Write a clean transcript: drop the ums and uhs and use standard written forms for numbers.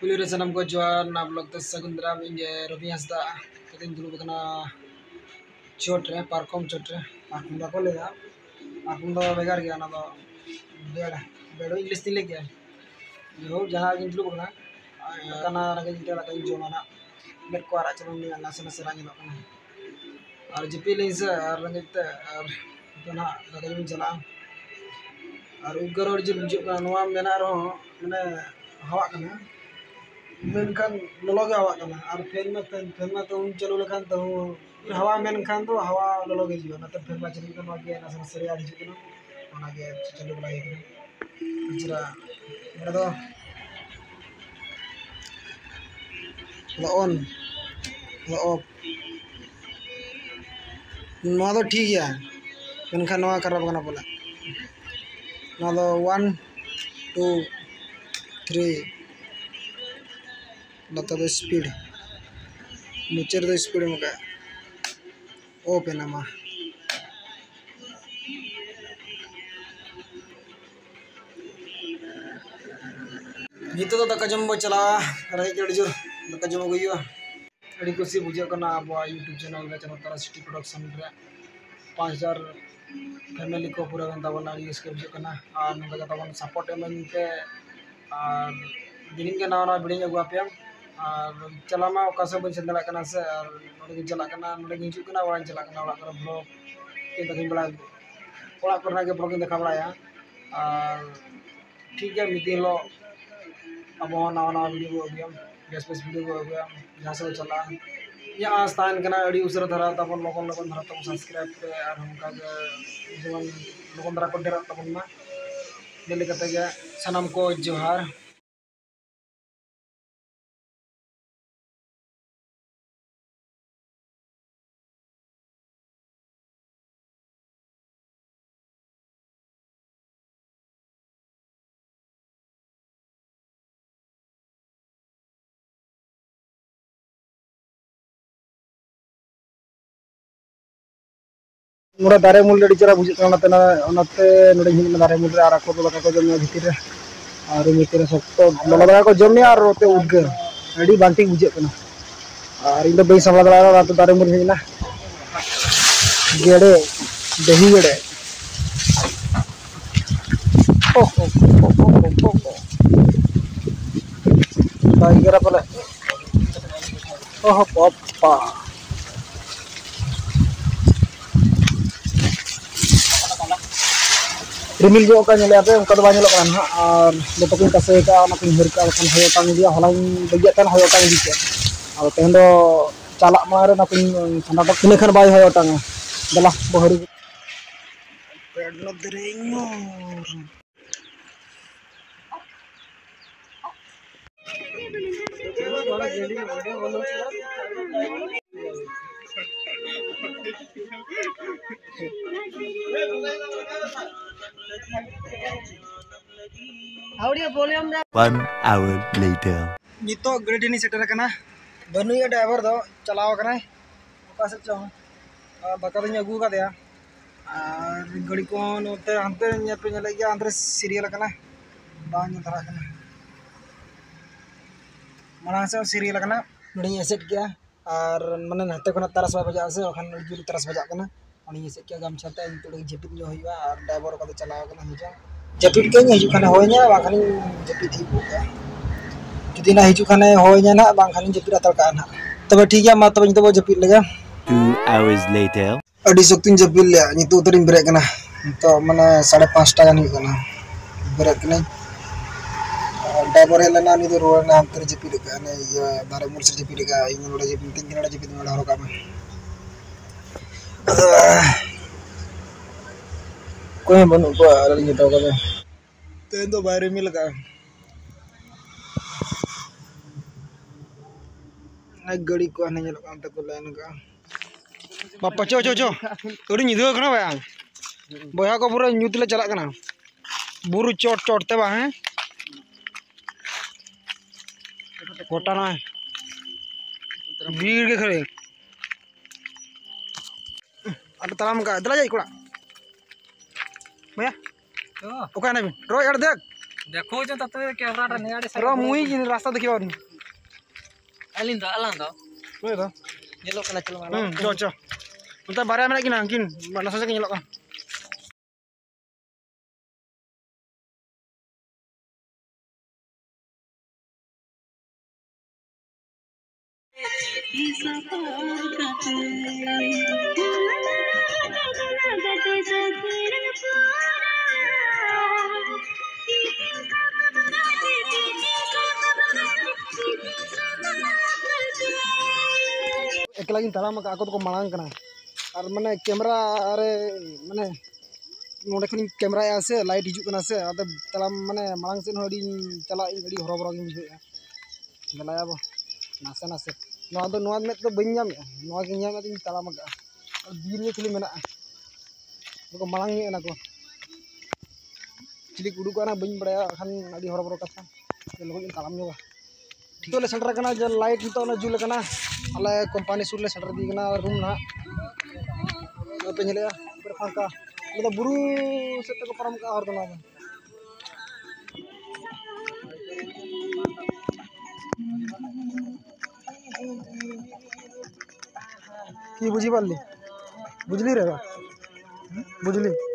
Kuliah sanam ko jual na blog tas sagundra inge Robi Hasda kadin dulu kana chotre parkom chotre parkom da kole ya parkom da begar gya na do beda bedo English tile gya yo jaha gin dulu kana kana raga jita la kai joma na met ko ara chalo ni na sana sana ni kana ar jipi le sa ar rangit ar kana raga jin jala ar ugar or jin bujuk kana noa mena ro mane hawa kana मेनखान लगे हवा करना और fan में तो उन चलो लेकिन तो हवा मेनखान तो हवा लगे जीवन ना तो फैन में चलो लेकिन वाके ना सर सरिया दी चुके ना के चलो बुलाई के जरा मेरा तो ऑन ऑफ ना तो ठीक है मेनखान नवा खराब करना बोला ना तो 1 2 3 नता तो स्पीड नीचे तो स्पीड में का ओपन है माँ gitu तो दका जम चला रही जड़ जो दका जम गई अड़ी कुछ बुझे करना अब यूट्यूब चैनल में चलो तारा सिटी प्रोडक्शन रे 5000 फैमिली को पूरा गंदा बना यूज कर बुझे करना और नंगा जता बन सपोर्ट एमन के और दिन के ना ना वीडियो अगुआ पे और चला मा ओकासे बन चंदला करना से और नोडे चला करना नोडे हिजू करना वाला चला करना वाला कर ब्लॉग के दखिन बड़ा ओला करना के ब्लॉग देखा बड़ा और ठीक है मिदी लो अब नवा नवा वीडियो को बेस बेस वीडियो को जहाँ से चला या आस्थान करना अड़ी उसरा धरा तबन लोगन लोगन धरा तब सब्सक्राइब पे और हमका जीवन लोगन धरा को डेरा तबन मा दिल्ली कते के सनम को जोहार नोड़ा दारे मूल अड़ी चरा बुझे नोड़े हिन दारे मूल और आको लगा को जम भीतर और भीतर सब लगा को जम और ओते उद्गार अड़ी बांटिंग बुझे और इन बई सामला दड़ा तो दारे मूल हिना गेड़े दही गेड़े टाइगर पले ओह पापा रिमिल जो का नेले आते उनका तो बाño लोग ना और जब तक कसे का ना किन हर का खान होयो टांग दिया हलां बगिया तन होयो टांग दी और तेन दो चाला मारे ना किन ठंडा तक किने खान बाय होयो टांग दला बहरी पेड़ न दरेङो One hour later. नितो गड़ी नहीं सेटर करना बनुया ड्राइवर दो चलाओ करना ओका से चो बता दिन अगू का दिया और गड़ी को नोते अंते न्या पे न्या गया अंदर सीरियल करना बांग धरा करना मना से सीरियल करना नड़ी एसेट किया और माने नते को तरस बजा से ओखान जुली तरस बजा करना उनी एसेट किया गम छते इंतु जेपिट जो हुआ और ड्राइवर को चलाओ करना हिजा जेपिट के हिजु खाने होयnya बाखानी जेपिट हिजु जुदी ना हिजु खाने होयnya ना बाखानी जेपिट अतर का ना तबे ठीक है मा तबे तो जेपिट लेगा 2 hours later. अड़ी सक्तिन जेपिट ले नितु उतरिन ब्रेक ना तो माने 5:30 टाका नि kana ब्रेक नहीं ड्राइवर है लेना नि तो रोड ना अंतर जेपिट का ने ये दारे मूल से जेपिट का इन रोड जेपिट तीन किनारा जेपिट में हरो का कोई बनु को अलग तो का तेन तो बाहर मिल का गड़ी को आने जलो अंत को लाइन का बापा चो चो चो अड़ी निदो कना बा बया को पूरा न्यूतले चला कना बुरु चोट चोटते बा हैं कोटा ना भीड़ के खड़े अब तलाम का दला जाई कोड़ा भैया ओका ना भी रो यार देख देखो जो तत्व कैमरा ने आड़े रो मुई की रास्ता देखियो अलिन दो मुई दो येलो कलर चलो वाला चो उनता बारे में किन किन नसा से nyelok एकला गिन ताला मका ako तो मांग कना और माने कैमरा अरे माने नोडे खनि कैमरा या से लाइट हिजु कना से अद ताला माने मांग से हडी चला अडी हरबरो गिन बुझे गलाया बो नासे नासे नोआ दो नोआ में तो बइन जाम नोआ गिन जाम दिन ताला मका और बीर में खली मेना को मांग नि ना को चिली कुडू को ना बइन बड़या खान अडी हरबरो कथा लोग तालाम जोगा तो ले सेंटर कना जे लाइट तो ना जुल कना अले कंपनी सुर ले सेंटर दी कना रूम ना पे नेले पर फांका मतलब बुरु से तक परम का और दना की बुझी पारली बुझली रे बुझली